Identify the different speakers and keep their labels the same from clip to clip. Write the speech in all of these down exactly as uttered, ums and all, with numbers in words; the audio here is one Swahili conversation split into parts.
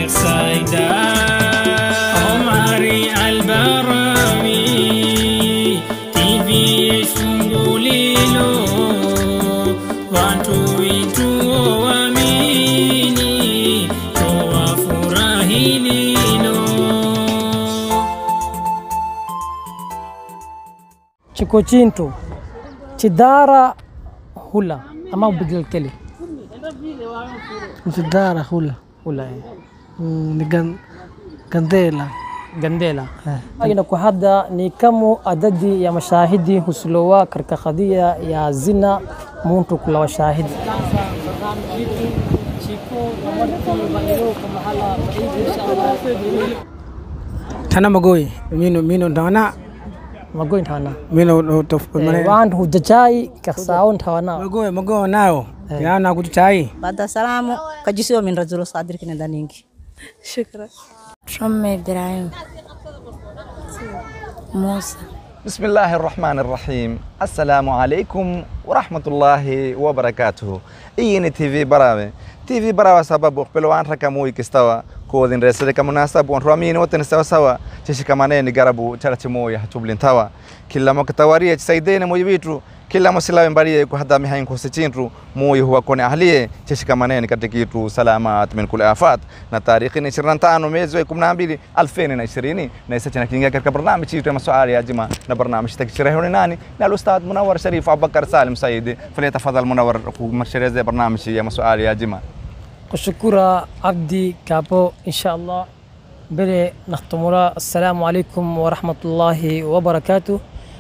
Speaker 1: Sheikh Saida Omari Albarawi T V Fungulilo watu wetu waamini tuwafurahi lilo.
Speaker 2: Chikochinto Chidara hula ama bidil keli
Speaker 3: Chidara hula
Speaker 2: hula
Speaker 3: ni gan gandela
Speaker 2: gandela inaku hadda ni kamu adadi ya mashahidi huslowa karka qadhiya ya zina muntu kula washahidi
Speaker 3: Tana Magoy mino mino ndana
Speaker 2: Magoy ntana
Speaker 3: mino to
Speaker 2: mane wandu hujajai kasao ntana
Speaker 3: Magoy Magoy nao yana kutuchai
Speaker 4: Baada salamu kajisiwa min rajulu sadir kinenda ningi.
Speaker 5: Shukran. Trumme Ibrahim Musa.
Speaker 6: بسم الله الرحمن الرحيم. السلام عليكم ورحمة الله وبركاته. إيني تي في براوي تي في براوي سبب بلوان ركموي كستوا كودين رسالة كمناسب ونرامين وتنسوا سوا تشي كمانين جربوا ترتموي هتوبلين توا كلا ما كتواريه سيدين مويبيترو kila msilawe mbaliye kuhadami hain kusichinru moyo huwa kone ahliye chishikamaneni katika kitu salamat min kula afat na tarikhi ni ishirini na tano mwezi wa kumi na mbili elfu mbili na ishirini na isa chana kinga katika barnamij chetu ya maswali ya juma na barnamij takishirehuni nani na al-ustadh Munawwar Sharif Abubakar Salim Said falyatafadhal Munawwar kumshireze barnamij ya maswali ya juma.
Speaker 2: Kushukura Abdi Kapo inshallah bere nakhtumura. Assalamu alaykum wa rahmatullahi wa barakatuh.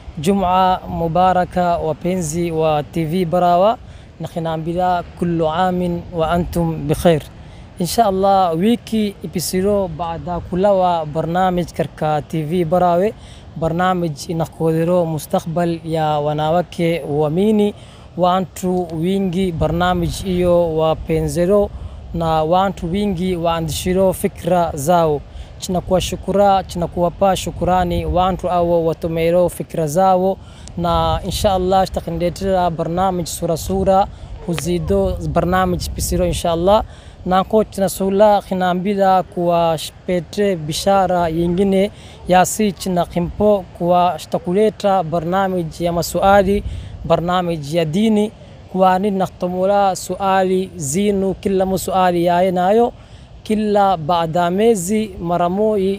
Speaker 2: جمعة مباركة وبنزي وتي في براوة نحن بلا كل عام وأنتم بخير إن شاء الله. ويكي إبسيرو بعد كلها برنامج كركا تي في براوة برنامج نقودرو مستقبل يا وناوكي وميني وانتو وينجي برنامج إيو وبنزيرو na wantu wingi waandishiro fikra zao. Tunakuwa shukura, tunakuwapa shukurani wantu awo watomero fikra zao na inshallah tutakendelea barnamij sura sura huzido barnamij pisiro inshallah na ko tunasula khinambira kwa shpete bishara yingine yasi tunakimpo kwa shtakuleta barnamij ya maswali barnamij ya dini kwani nakhtumura suali zinu kila musuali yaenayo kila baada mezi maramoi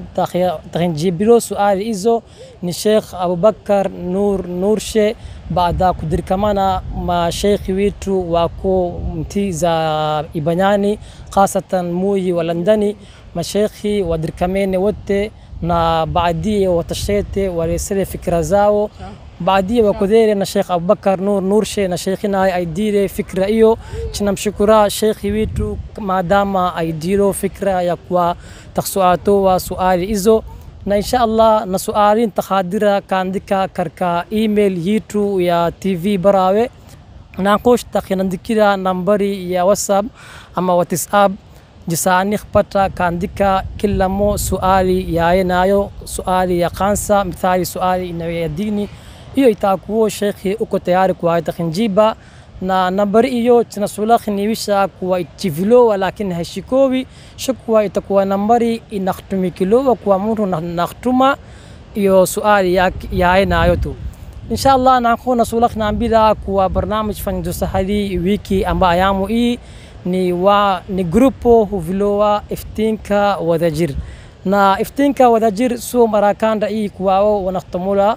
Speaker 2: takhinjibiro suali hizo ni Sheikh Abubakar Nur Nurshe baada kudirkamana ma sheikh wetu wako mti za Ibanyani hasatan Muyi wa Londoni masheikhi wadirkamene wote na baadie watashete walisele fikra zao baadie wakudere na Sheikh Abubakar Nur Nurshe na sheikhina aidire fikra hiyo. Tunamshukuru sheikhi wetu maadama aidiro fikra ya kwa taksuato wa suali hizo na inshallah na suali takhadira kaandika karka email yetu ya T V Barawe na kosh takhinandikira nambari ya WhatsApp ama WhatsApp jisani khpata kaandika kila mo suali yaenayo suali ya kansa mithali suali inayo ya dini hiyo itakuwa shekhi uko tayari kwa takhinjiba na nambari hiyo tunasula khiniwisha kwa itivilo lakini hashikowi shukwa itakuwa nambari inakhtumikilo kwa mtu nakhtuma hiyo suali ya yaenayo tu inshallah na kuna sula khinaambira kwa barnamij fanjo sahali wiki amba ayamu hii ni wa ni grupo huvilowa iftinka wadajir na iftinka wadajir so marakanda hii kwao wanakhtumula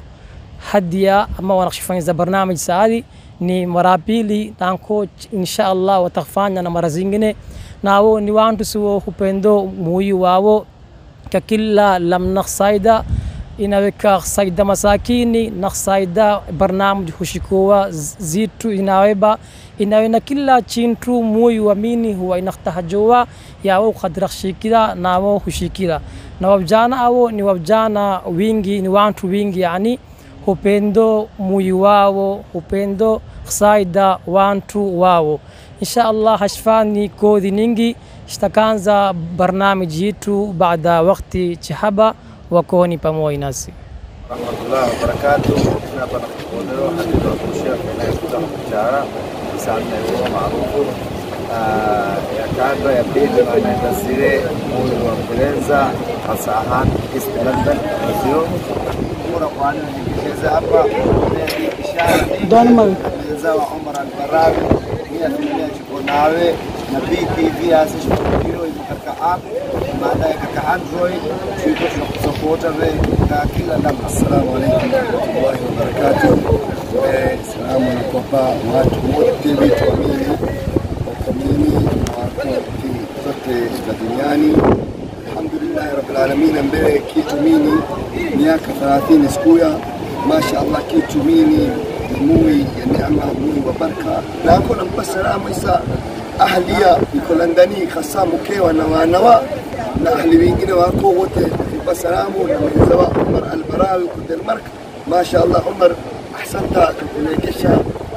Speaker 2: hadia ama wanakhshifanya barnamij saali ni marapili tanko inshallah watafanya na mara zingine nao ni wantu sio hupendo muyi wao kakila lam nakhsaida inaweka saida masakini nakhsaida barnamij hushikowa zitu inaweba inawena kila chintu muyi wamini huwa inakhtahajowa yao khadrakhshikira nao hushikira na wabjana ao ni wabjana wingi ni wantu wingi yani hupendo muyi wao hupendo saida wantu wao inshallah hashfani kodi ningi shtakanza barnamij yetu baada wakati chihaba wakoni pamoja nasi.
Speaker 7: Rahmatullahi wa barakatuh. Tunapata kuondoa hadithi ya Sheikh anayekuja kuchara sana hiyo maarufu ya kadra ya pili wanaenda zile mwili wa kulenza asahan istilandan sio mura kwani nikisheza hapa ni ishara
Speaker 2: Donma
Speaker 7: kulenza wa Umar al-Barawi mia mia chiko nawe na B T V asisho hilo katika app maana katika Android tuko support wewe kila namna. Assalamu alaykum wa rahmatullahi wa barakatuh. Eh, salamu na kwa watu wote wetu wa mimi wakamini watu zote za duniani. Alhamdulillah rabbil alamin, mbele kitu mimi miaka thelathini sikuya mashaallah kitu mimi mui ya neema mui wa baraka na kuna mpasalamu isa ahliya iko Londoni hasa mkewa na wanawa na ahli wengine wako wote mpasalamu na mzawa Umar al-Barawi kwa Denmark. Mashaallah Umar ahsanta kukunekesha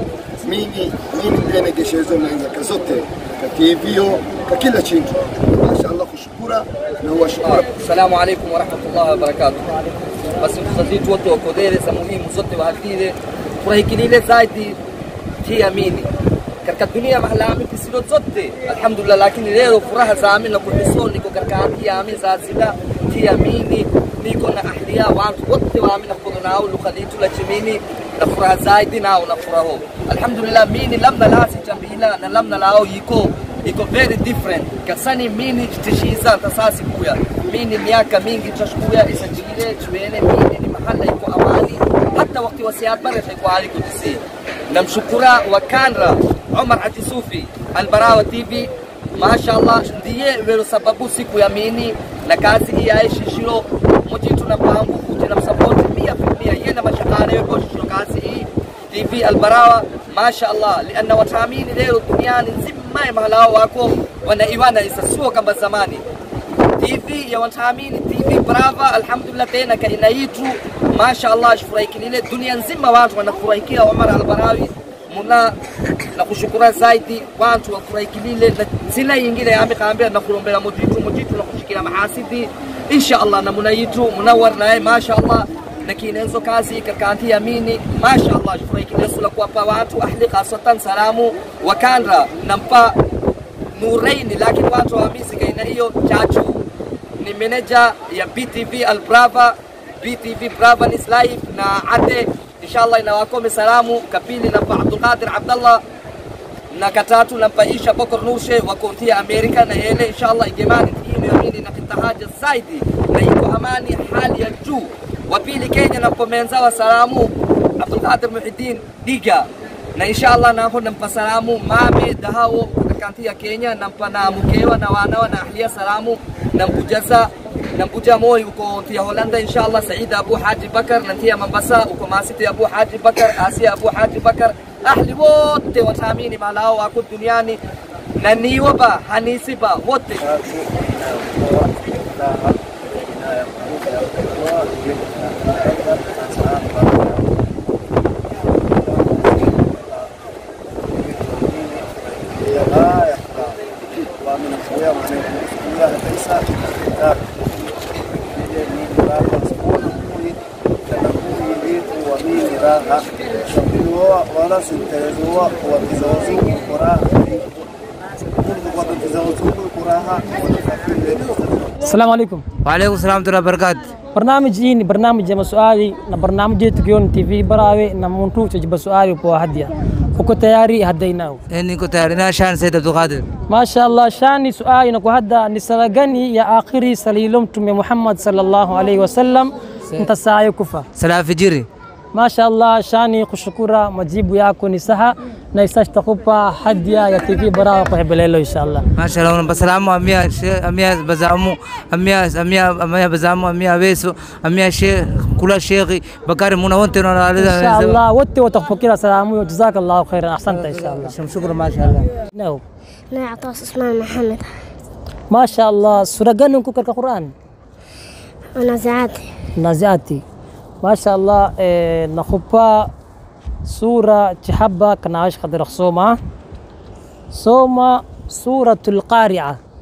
Speaker 7: mimi mimi ndene keshezo na zote ka T V ka kila kitu. Mashaallah kushukura na huwa shukura.
Speaker 8: Assalamu alaykum wa rahmatullahi wa barakatuh. Basi mtazidi wote wa kodele za muhimu zote wa hadile furahikilile zaidi kiamini katika dunia mahalami kisilo zote alhamdulillah, lakini leo furaha za amini na kuhiso niko katika haki ya amini za zida kiamini niko na ahliya watu wote wa amini na nao lukhalitu la chimini na furaha zaidi nao na furaho alhamdulillah. Mini lamna lasi tambila na lamna lao yiko iko very different kasani mini tishiza tasasi kuya mini miaka mingi tashkuya isajile chwele mini ni mahala iko amani hata wakati wa siat bara iko hali kutisi. Namshukura wakandra Umar Atisufi al-Barawa T V mashaallah ndiye welo sababu siku ya mini na kazi hii aishi shilo mjitu na pangu kuti na support mia kwa mia yena mashakana yuko shilo kazi hii T V al-Barawa mashaallah lianna watamini leo duniani nzima mahala wako wanaiwana isasuo kama zamani. T V ya watamini T V Brava alhamdulillah tena kaina yitu mashaallah shufuraikilile dunia nzima watu wanafurahikia Umar al-Barawi muna na kushukura zaidi watu wafuraikilile na sila nyingine yame kaambia na kulombela mojitu mojitu na kushikila mahasidi inshallah na muna yitu munawar naye mashaallah na kinenzo kazi kakanti yamini mashaallah shufuraikilile sula kwa pa watu ahli khasatan salamu wakandra nampa nuraini lakini watu wa misi kaina hiyo chachu ni manager ya B T V al-Brava B T V Brava is live na ate inshallah inawakome salamu kapili na Abdul Qadir Abdullah na katatu na Paisha Bokor Nushe wa kontia Amerika na yele inshallah jamani timu yamini na kitahaja zaidi na iko amani hali ya juu. Wa pili Kenya na pomenza wa salamu Abdul Qadir Muhiddin Diga na inshallah na hapo nampa salamu mame dahao kanti ya Kenya nampa na mkewa na wanawa na ahliya salamu na mbujaza na mbuja moi uko tia Holanda inshallah Said Abu Haji Bakar na tia Mombasa uko Masiti Abu Haji Bakar Asia Abu Haji Bakar ahli wote watamini malao wako duniani na niwaba hanisiba wote
Speaker 7: wala sinterezuwa wakizawazuku kuraha wakizawazuku kuraha.
Speaker 2: السلام عليكم.
Speaker 8: وعليكم السلام ورحمة الله وبركاته.
Speaker 2: برنامج إني برنامج جم سؤالي نبرنامج تكيون تي في براوي نمونتو تجيب سؤالي بوا هدية وكتياري هديناه.
Speaker 8: إني كتياري شان سيد عبد القادر.
Speaker 2: ما شاء الله شاني سؤالي نكو هدا نسرقني يا آخري سليلمتم يا محمد صلى الله عليه وسلم أنت ساعي كفا.
Speaker 8: سلام فجري.
Speaker 2: ما شاء الله شاني kushukura majibu yako ni saha na isash takupa hadia ya T V Barawa kwa hebelelo inshallah.
Speaker 8: ما شاء الله بسلام أميا أميا بزعمو أميا أميا أميا بزعمو أميا بيسو أميا شيخ كل شيخ بكار منا وانت نرى
Speaker 2: إن شاء الله وانت وتفكير سلامو وجزاك الله خيرا أحسنت إن شاء الله.
Speaker 8: شكرا ما شاء الله.
Speaker 2: نو.
Speaker 5: أنا عطاس اسمه محمد.
Speaker 2: ما شاء الله سورجانو كوكر القرآن.
Speaker 5: ونزعاتي.
Speaker 2: نزعاتي. ما شاء الله إيه نخبا سورة تحبة كناش خدر خصومة صومة سورة القارعة.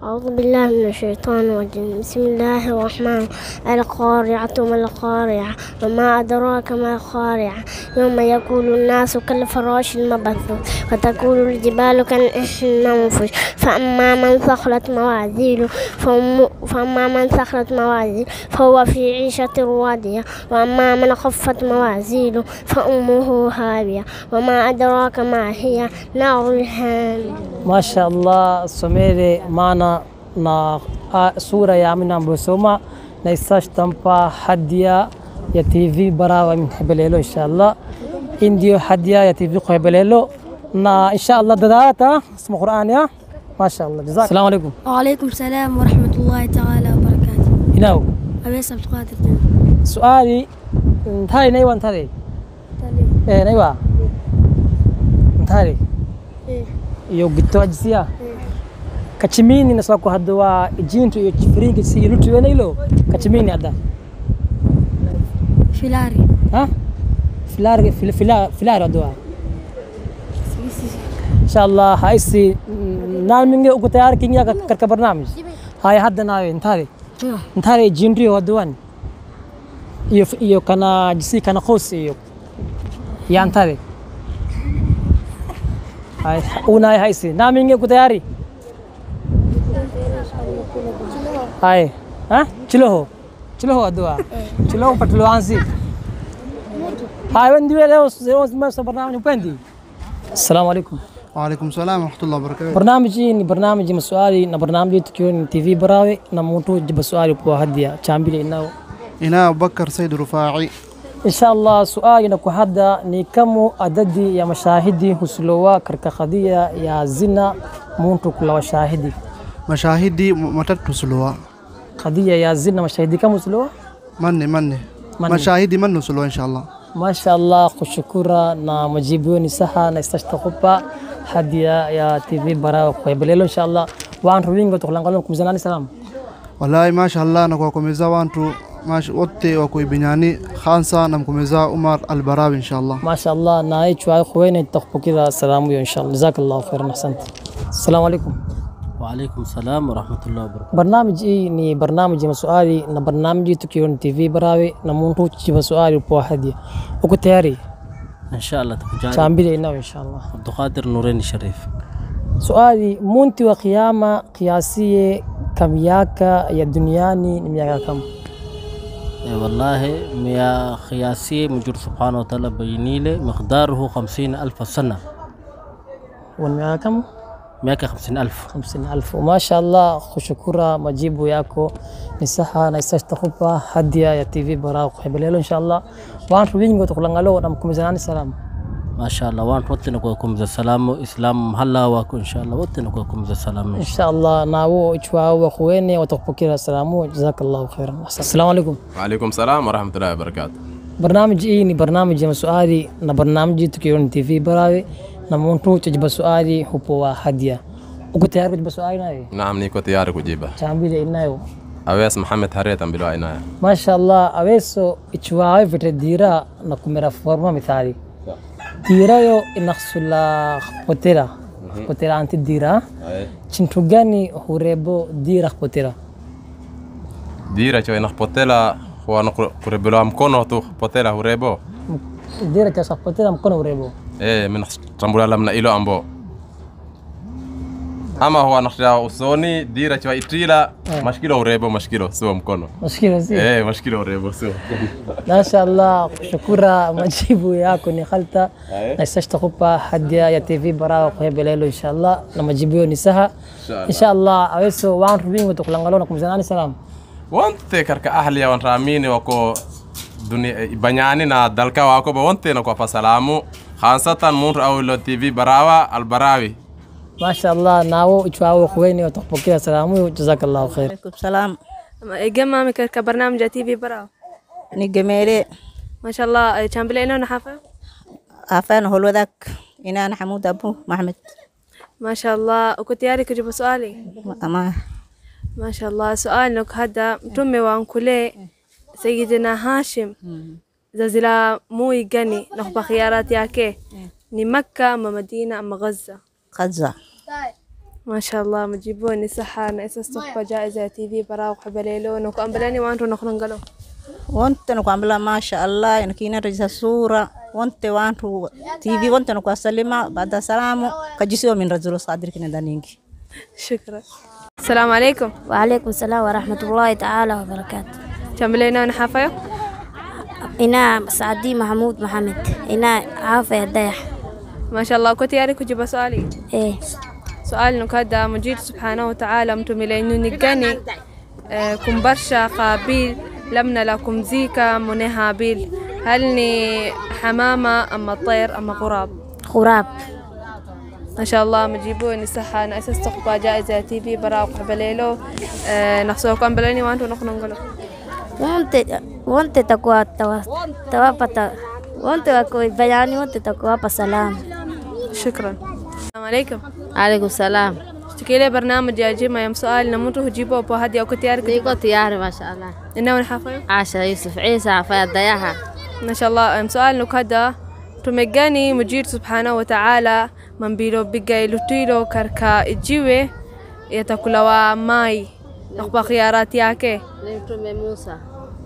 Speaker 5: أعوذ بالله من الشيطان الرجيم. بسم الله الرحمن القارعة ما القارعة وما أدراك ما القارعة يوم يكون الناس كالفراش المبثوث وتكون الجبال كالعهن المنفوش فأما من ثقلت موازينه فأما من ثقلت موازينه فهو في عيشة راضية وأما من خفت موازينه فأمه هاوية وما أدراك ما هي نار الحامية.
Speaker 2: ما شاء الله سميري معنا na sura ya amina mbosoma na isash tampa hadia ya T V Barawa min Hebelelo inshallah indio hadia ya T V kwa Hebelelo na inshallah dadata ismu Qur'an ya ما شاء الله جزاك. السلام عليكم.
Speaker 5: وعليكم السلام ورحمة الله تعالى وبركاته.
Speaker 2: هنا
Speaker 5: أبيس عبد القادر.
Speaker 2: سؤالي انتهي نيوه انتهي ايه نيوه انتهي iyo gitwajisia kachimini nasako hadwa ijintu iyo chifiringi si lutu wenelo kachimini ada
Speaker 5: filari
Speaker 2: ha filari fil fila filari adwa inshallah haisi nalminge uko tayar kinga karka barnaamij hay hadda nawe intari intari jintu iyo adwan iyo iyo kana jisi kana qosi iyo ya intari hay una haisi naminge uko tayari hay ha chiloho chiloho adwa chiloho patlo ansi hay wendiwe leo leo masa barnaamij upendi. السلام عليكم.
Speaker 9: وعليكم السلام ورحمة الله وبركاته.
Speaker 2: برنامجي ni برنامج مسؤالي na برنامج tukio ni T V Barawe na mtu jibu swali kwa hadia chambili inao
Speaker 9: ina Abubakar Said Rufai.
Speaker 2: inshallah swali na kuhada ni kama adadi ya mashahidi huslowa katika kadhia ya zina mtu kula washahidi
Speaker 9: mashahidi matatu huslowa
Speaker 2: kadhia ya zina mashahidi kama huslowa
Speaker 9: manne manne mashahidi manne huslowa inshallah. ما شاء الله kushukura na majibu ni saha na istashtaqupa hadia ya T V Barawa kwa Hebelelo inshallah wa antu wingi tukulangalo kumzanani salam. Wallahi ma sha Allah na kwa kumeza wantu mash wote wa kuibinyani khansa na mkumeza Umar Al-Barawi inshallah.
Speaker 2: ما شاء الله na aichwa khwene taqpukira salamu inshallah jazakallahu khairan ahsant. Assalamu alaykum.
Speaker 10: وعليكم السلام ورحمة الله وبركاته.
Speaker 2: برنامج إيه ني برنامج مسؤالي نا برنامج تكيون تي في براوي نا مونتو تجيب سؤالي بواحد وكو تياري
Speaker 10: إن شاء الله تكون
Speaker 2: شامبيلي إنه إن شاء الله.
Speaker 10: عبد القادر نورين الشريف.
Speaker 2: سؤالي مونتي وقيامة قياسية كم ياكا يا دنياني نمياكا كم؟
Speaker 10: إيه والله ميا قياسية مجر سبحانه وتعالى بينيله مقداره خمسين ألف سنة.
Speaker 2: ونمياكا كم؟
Speaker 10: miaka خمسين ألف.
Speaker 2: خمسين ألف وما شاء الله kushukura majibu yako ni saha na istashtaqupa hadia ya T V Barawa kwa Hebelelo inshallah wantu wingi tukulangalo na mkumizana salamu.
Speaker 10: ما شاء الله وان wote na kuwakum za salamu Islam mahalla wako inshallah wote na kuwakum za salamu
Speaker 2: inshallah nawo ichwa wa khwene watakupokea salamu jazakallahu khairan. Assalamu alaykum.
Speaker 11: Wa alaykum salam wa rahmatullahi wa barakatuh.
Speaker 2: برنامج hii ni barnamij ya maswali na barnamij tukiona T V Barawe na mtu tujibu swali hupoa hadia. Uko tayari kujibu swali nawe?
Speaker 11: Naam, niko tayari kujibu.
Speaker 2: Chambile inayo.
Speaker 11: Awes Muhammad Hareta mbilo inayo.
Speaker 2: Mashallah aweso ichwa vite dira na kumera forma mithali. Dira yo inakhsula khpotera. Khpotera anti dira. Chintu gani hurebo dira khpotera?
Speaker 11: Dira cho inakhpotela huwa kurebelo mkono tu khpotela hurebo.
Speaker 2: Dira cha khpotela mkono hurebo.
Speaker 11: Eh, min tambula lamna ilo ambo. Ama huwa nakhsha usoni dira cho itila mashkilo urebo mashkilo sio mkono.
Speaker 2: Mashkilo sio.
Speaker 11: Eh, mashkilo urebo sio.
Speaker 2: Mashaallah shukura majibu yako ni khalta na istashtaqupa hadia ya T V Barawa kwa Hebelelo inshallah na majibu ni saha inshallah aweso waan rubingo tukulangalo na kumzanani salam.
Speaker 11: Wante karka ahli ya wanramini wako dunia banyani na dalka wako ba wante na kwa salamu khansatan mun awlo T V Barawa Al-Barawi.
Speaker 2: ما شاء الله ناو إجواء خويني وتقبلك سلامي وجزاك الله خير.
Speaker 12: عليكم السلام.
Speaker 13: جمع كبرنامج تي في براو.
Speaker 12: نجميري.
Speaker 13: ما شاء الله شامبلي إنه نحافة.
Speaker 12: عفان هو ذاك إنا أنا حمود أبو محمد.
Speaker 13: ما شاء الله وكنت يارك جب سؤالي.
Speaker 12: أما.
Speaker 13: ما شاء الله سؤالك هذا تمي وانكولي سيدنا هاشم. زلزلة مو يجني نخبى خيارات ياكي. ni Makka ama Madina ama Gaza?
Speaker 12: Gaza.
Speaker 13: ما شاء الله مجيبوني صحة أنا أستحق جائزة تي في براو حبليلون وكأمبلاني وانتو نخرن قالوا
Speaker 12: وانت نكمل ما شاء الله ينكينا رجع صورة وانت وانتو تي في وانت نكوا سلمة بعد السلام كجسوا من رجل صادر كنا دانينكي.
Speaker 13: شكرا. السلام عليكم.
Speaker 5: وعليكم السلام ورحمة الله تعالى وبركاته.
Speaker 13: كملينا نحافيو؟
Speaker 5: إنا سعدي محمود محمد إنا عافية دايح.
Speaker 13: ما شاء الله كنت ياري كجيب سؤالي؟
Speaker 5: إيه.
Speaker 13: سؤال نكادا مجيد سبحانه وتعالى متملينو نجاني آه كم برشا قابيل لمنا لكم زيكا منها بيل هلني حمامة أما طير أما غراب؟
Speaker 5: غراب.
Speaker 13: ما شاء الله مجيبوني صحة أنا أساس تقبى جائزة تي في براو قبليلو آه نخصوكم بلاني وانتو نخنا نقولوا
Speaker 5: وانت وانت تقوى توا توا بتا وانت تقوى بياني وانت تقوى بسلام.
Speaker 13: شكرا. السلام عليكم.
Speaker 14: عليكم السلام.
Speaker 13: اشتكي لي برنامج يا جماعة يوم سؤال نموتوا هجيبوا أبو هدي أو كتيار
Speaker 14: ديكو تياري ما شاء الله.
Speaker 13: إنه ونحافظ.
Speaker 14: عاشا يوسف عيسى عفايا ضياها.
Speaker 13: ما شاء الله يوم سؤال نكادا تمجاني مجيد سبحانه وتعالى من بيلو بيجي لطيلو كركا الجوي يتكلوا ماي نخبا خيارات ياكي.
Speaker 14: نمتم موسى.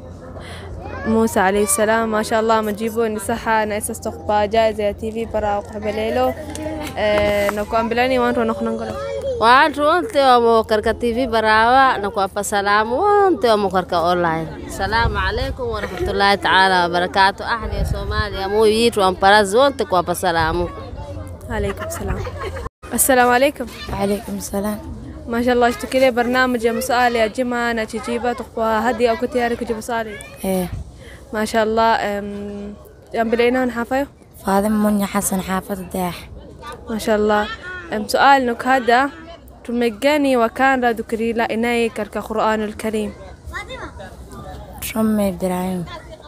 Speaker 13: موسى عليه السلام ما شاء الله مجيبوني صحة أنا أساس تخبى جائزة تي في براو قبليلو أه نكو أمبلاني وانتو نخنا نقولوا
Speaker 14: وانتو انت ومو كركا تي في براوا نكو أبا سلام وانت ومو كركا أونلاين. السلام عليكم ورحمة الله تعالى وبركاته. أهلي صوماليا مو ييت وانبرز وانت كو أبا سلام.
Speaker 13: عليكم السلام. السلام عليكم.
Speaker 5: وعليكم السلام.
Speaker 13: ما شاء الله اشتكي لي برنامج يا مسؤال يا جماعة أنا تجيبها تخبى هدي أو كتيار كجيب سؤالي.
Speaker 5: إيه.
Speaker 13: ما شاء الله أم أم بلينا نحافظ.
Speaker 5: فاطمة منى حسن حافظ داح.
Speaker 13: ما شاء الله أم سؤال نك هذا تمجاني وكان لا ذكري لا إناي كرك القرآن الكريم.
Speaker 5: رمي إبراهيم.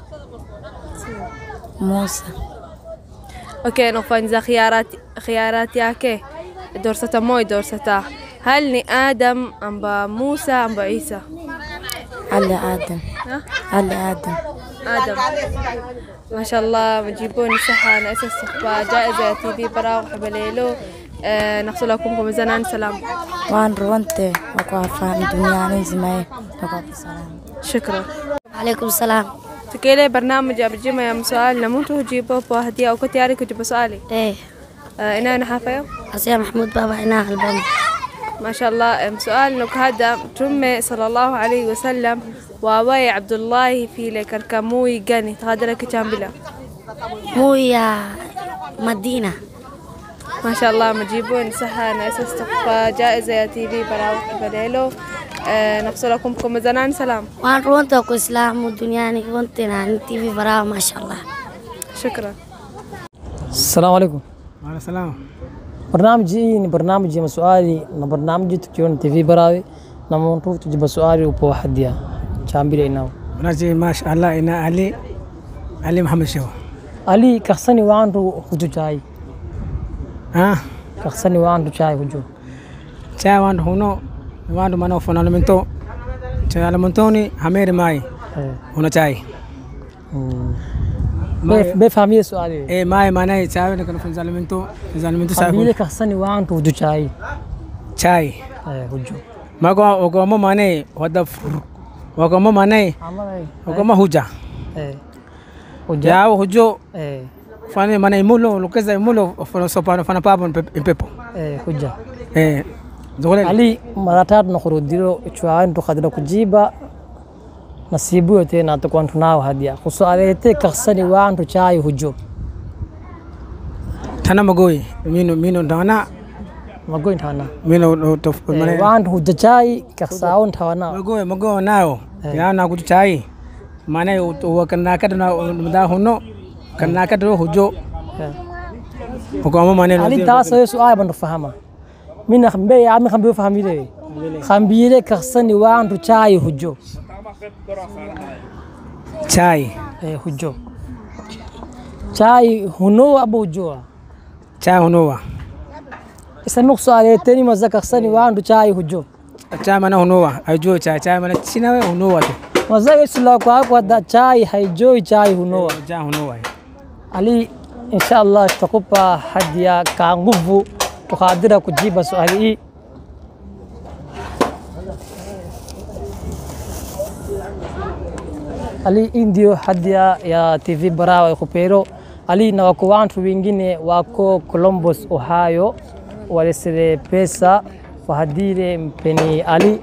Speaker 5: موسى.
Speaker 13: أوكي نفهم إذا خيارات خيارات ياكي دورسة موي دورسة هل ني آدم أم با موسى أم با عيسى؟
Speaker 5: علي آدم. علي آدم.
Speaker 13: آدم. ما شاء الله مجيبوني صحة أنا أساس تخبى جائزة تي في براو حبليلو أه نحصل لكم كمزنان سلام.
Speaker 5: وان روانتي وقافان دنيا نزمي وقاف السلام.
Speaker 13: شكرا.
Speaker 5: عليكم السلام.
Speaker 13: تكيلي برنامج يا بجمع يا مسؤال نموتوا جيبوا بوهدية أو كتياري كجيب سؤالي.
Speaker 5: إيه.
Speaker 13: أه إنا نحافظ.
Speaker 5: حسين محمود بابا إنا البن.
Speaker 13: ما شاء الله سؤال نك هذا تم صلى الله عليه وسلم وواي عبد الله في لكركا موي جاني تغادرك كامبلا.
Speaker 5: موي مدينة.
Speaker 13: ما شاء الله مجيبون صحة أنا أساس تقبى جائزة يا تي في براو بديلو أه نفصل لكم كم زنان سلام.
Speaker 5: وان رونتو كإسلام والدنيا نكونتنا عن تي في براو ما شاء الله.
Speaker 13: شكرا.
Speaker 2: السلام عليكم.
Speaker 3: وعليكم السلام.
Speaker 2: برنامجي برنامج مسؤالي برنامج تكون تي في براوي نمونتو تجيب سؤالي وبو حديا شامبيلي ناو.
Speaker 3: برنامجي ما شاء الله إنا علي علي محمد شو.
Speaker 2: علي كحسني وانتو خدو جاي.
Speaker 3: ها؟
Speaker 2: كحسني وانتو جاي خدو.
Speaker 3: جاي وانتو هونو وانتو منو فنان منتو جاي منتوني همير ماي. هونو جاي.
Speaker 2: بفهمي سؤالي.
Speaker 3: إيه ماي ماناي جاي نكون في زالمنتو زالمنتو سايفون.
Speaker 2: قبيلة كحسني وانتو خدو جاي.
Speaker 3: جاي.
Speaker 2: إيه خدو.
Speaker 3: ما قا وقا ما ماناي ودف وقا ما ماناي وقا ما هوجا.
Speaker 2: إيه.
Speaker 3: Ya hujo
Speaker 2: eh
Speaker 3: fane mana imulo lukeza imulo fana sopano fana papo impepo
Speaker 2: eh huja
Speaker 3: eh zole
Speaker 2: ali mara tatu nakhurudiro chwaan to khadira kujiba nasibu yote na tukwan tunao hadia kusualete kakhsani waantu chai hujo
Speaker 3: tana magoi mino mino ndana
Speaker 2: magoi ndana
Speaker 3: mino to
Speaker 2: mane waantu huja chai kakhsao ndana
Speaker 3: magoi magoi nao ya na kutu chai mana wakana kadna mda hono kana kadro hujo hukama mane
Speaker 2: ali taso su'al ban fahama min khambe ya mi khambe fahamile khambile kakhsani waantu chai hujo
Speaker 3: chai
Speaker 2: eh hujo chai huno abu hujo
Speaker 3: chai huno
Speaker 2: isanu su'al tani mazaka kakhsani waantu chai hujo
Speaker 3: chai mana huno ajo chai chai mana chinawe huno tu
Speaker 2: mazaka sila kwa kwa da chai haijoi chai huno
Speaker 3: chai huno
Speaker 2: ali inshallah tutakupa hadia ka nguvu tukadira kujiba swali Ali indio hadia ya T V Barawa kupero ali na wako watu wengine wako Columbus Ohio walisile pesa fahadire mpeni Ali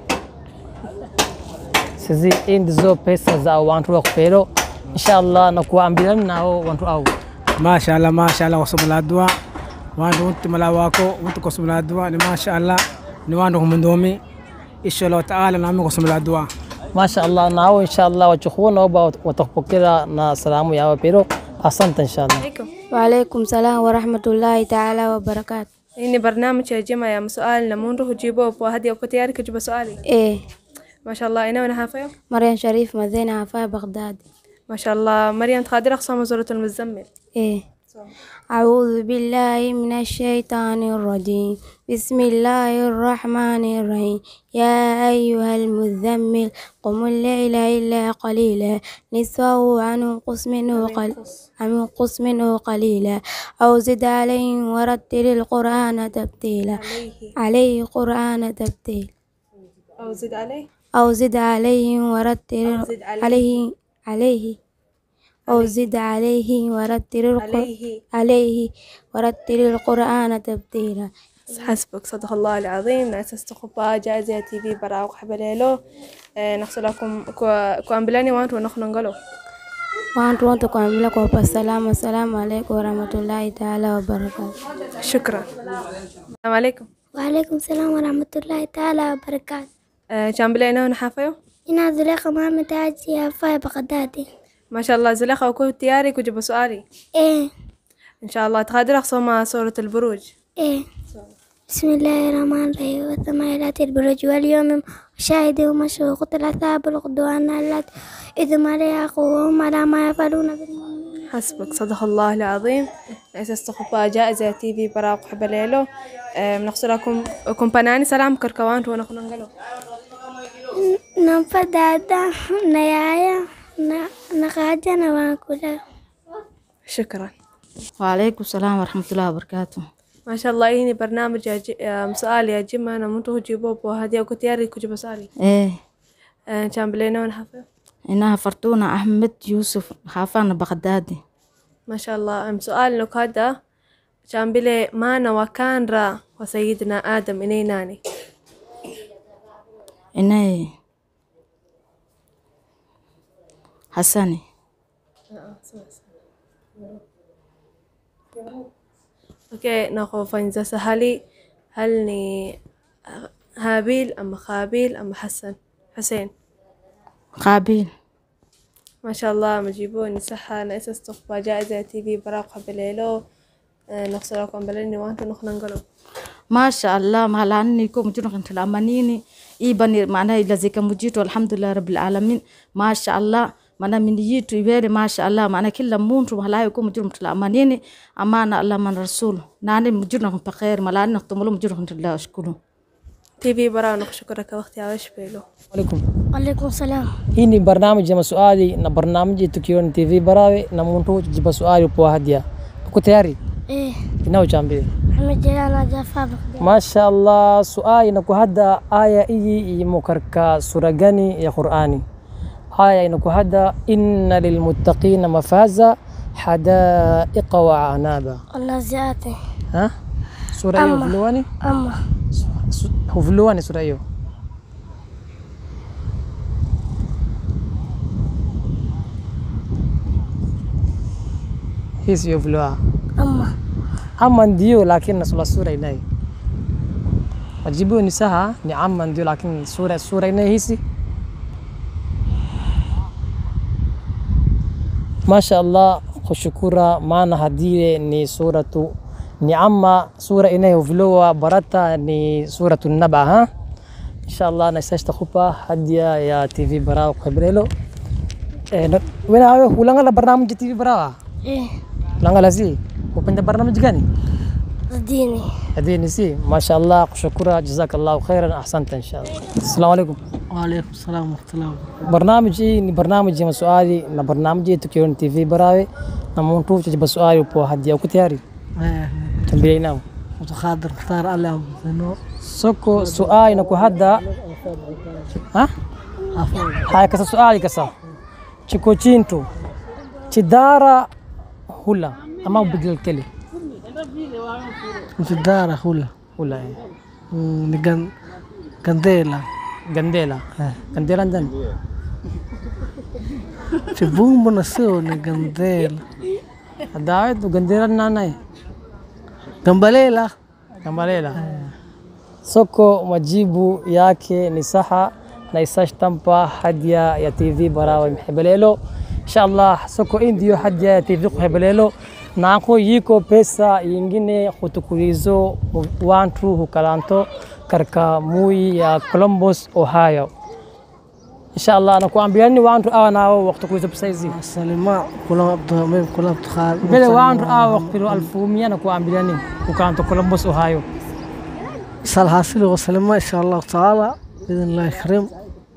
Speaker 2: sizi indizo pesa za watu wa kupero inshallah na kuambia nao watu au
Speaker 3: mashallah mashallah wasubula dua wandu timala wako watu kusubula dua ni mashallah ni wandu humundomi inshallah taala nami kusubula dua
Speaker 2: mashallah nao inshallah wachukhuna watakupokea na salamu yao pero asante inshallah.
Speaker 15: Wa alaykum salam wa rahmatullahi ta'ala wa barakatuh.
Speaker 13: Ini barnamij ya jema ya msuali na mundu hujibu kwa hadi uko tayari kujibu swali?
Speaker 15: Eh.
Speaker 13: Mashallah ina wana hafayo?
Speaker 15: Maryam Sharif Madina hafayo Baghdad.
Speaker 13: Mashallah Maryam تقدر أقسام سورة المزمل.
Speaker 15: إيه. أعوذ بالله من الشيطان الرجيم بسم الله الرحمن الرحيم يا أيها المزمل قم الليل إلا قليلا نصفه عنه قص منه قل عنه قص منه قليلا أو زد عليه ورتل القرآن تبتيلا عليه قرآن تبتيل
Speaker 13: أو زد عليه
Speaker 15: أو زد عليه ورتل عليه عليه أو زد عليه ورتل القرآن عليه ورتل القرآن تبتيلا.
Speaker 13: حسبك صدق الله العظيم. نأسس تقبا جائزة تي في براوق حبليلو نحصل لكم كوامبلاني وانتو ونخل نقلو
Speaker 15: وانتو وانتو كوامبلكم والسلام السلام عليكم ورحمة الله تعالى وبركاته.
Speaker 13: شكرا. السلام عليكم.
Speaker 5: وعليكم السلام ورحمة الله تعالى وبركاته.
Speaker 13: كوامبلاني ونحافيو
Speaker 5: إنا زليخة محمد عاجي هفاي بغدادي.
Speaker 13: ما شاء الله زليخة وكو تياري كجب سؤالي.
Speaker 5: إيه
Speaker 13: إن شاء الله تقدر أقصى سورة البروج.
Speaker 5: إيه. بسم الله الرحمن الرحيم والسماء ذات البروج واليوم شاهد ومشهود قتل أصحاب الغدوان اللات إذ ما ليقوهم على ما يفعلون بالمؤمنين.
Speaker 13: حسبك صدق الله العظيم. أساس تقبا جائزة تي في براوق حبليلو بنحصل لكم كومباناني سلام كركوان ونخل نقلو
Speaker 5: نفدادا نيايا نخاجة نواكولا.
Speaker 13: شكرا.
Speaker 16: وعليكم السلام ورحمة الله وبركاته.
Speaker 13: ما شاء الله إني برنامج مسؤال يا جماعة أنا منتو جيبوب وهذه أكو تياري كجب سؤالي.
Speaker 16: إيه.
Speaker 13: كان بلينا ونحفظ.
Speaker 16: إنها فرتونا أحمد يوسف حافظنا بغدادي.
Speaker 13: ما شاء الله مسؤال لك هذا كان بلي مانا وكان را وسيدنا آدم إني ناني.
Speaker 16: إني حسني.
Speaker 13: اوكي ناخذ فنزة سهلي هل ني هابيل أم خابيل أم حسن حسين؟
Speaker 16: قابيل.
Speaker 13: ما شاء الله مجيبوني صحة. أنا أساس تقبى جائزة تي في براقة بليلو نخسر لكم بليني وانتو نخنا نقلو
Speaker 16: ما شاء الله ما لاني كم جنو كنت الأمانيني إيباني معناه إلا زي كمجيت والحمد لله رب العالمين ما شاء الله mana miniyitu ibere masha Allah mana kila muntu mahalayo ko mujur mutla amanini amana Allah man rasul nani mujur na pakhair malani naqtumulu mujur khantilla ashkuru.
Speaker 13: تي في براو نشكرك وقت يا وش بيلو.
Speaker 2: عليكم.
Speaker 5: عليكم السلام.
Speaker 2: ini barnamij ya maswali na barnamij tukiona T V Barawe na muntu jibu swali kwa hadia. Uko tayari?
Speaker 5: Eh.
Speaker 2: Inao chambie.
Speaker 5: Ahmed Jalal Jafar.
Speaker 2: Mashallah swali na kuhada aya hii mukarka sura gani ya Qur'ani? آية إنكو هذا إن للمتقين مفازا حدائق وعنابا.
Speaker 5: النازعات.
Speaker 2: ها؟ سورة أيوه فلواني؟
Speaker 5: أما.
Speaker 2: هو فلواني سورة أيوه. هي سيو فلوا.
Speaker 5: أما.
Speaker 2: أما ديو لكن سورة سورة إناي. وجيبوا نساها نعم ديو لكن سورة سورة إناي هي سي. ما شاء الله خشكورا ما نهديه ني سورة ني عما سورة إنه فلوة برتا ني سورة النبأ ها إن شاء الله نساش تخوبا هدية يا تي في براو قبريلو إيه وين هاي ولانغ لا برنامج تي في براو
Speaker 5: إيه
Speaker 2: لانغ لا سي وبنت برنامج غني
Speaker 5: هديني
Speaker 2: هديني سي ما شاء الله خشكورا جزاك الله خيرا أحسنت إن شاء الله. السلام عليكم.
Speaker 17: وعليكم السلام ورحمة الله.
Speaker 2: برنامجي ni barnamiji ya maswali na barnamiji tukiona T V Barawe na mtu tujibu swali kwa hadia. Uko tayari?
Speaker 17: Eh.
Speaker 2: Tambia nao.
Speaker 17: متخاضر اختار الله انه
Speaker 2: soko swali na kwa hada ha هاي كسا سؤالي كسا تشيكوتشينتو تشدارا هلا أما بدل الكلي
Speaker 17: تشدارا هلا
Speaker 2: هلا
Speaker 17: نجن جنديلا
Speaker 2: جنديلا جنديلا عندنا
Speaker 17: تبون بنسيو نجنديلا
Speaker 2: داود وجنديلا ناناي
Speaker 17: Gambalela.
Speaker 2: Gambalela. Soko majibu yake ni saha na isashtampa hadia ya T V Barawa Mhebelelo. Inshallah soko indio hadia ya T V Mhebelelo nako yiko pesa yingine kutukurizo wantu hukalanto karka mui ya Columbus, Ohio. Inshallah nakuambiani wantu awa nao wakati kuizo pesa hizi.
Speaker 17: Salima kula abdu kula abdu
Speaker 2: Bele wantu awa wakati alfu mia nakuambiani ukalanto Columbus, Ohio.
Speaker 17: sal hasil wa salima inshallah taala باذن الله كريم.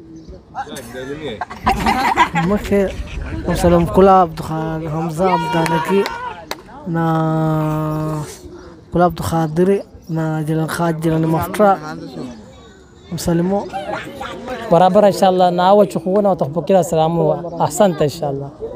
Speaker 17: مكه وسلام كلا عبد خالد حمزه عبد نكي نا كلا عبد خادري نا جلال خاجل مفترا مسلمو
Speaker 2: برابر ان شاء الله ناوى تشوفونا وتخبكنا. السلام احسنت ان شاء الله.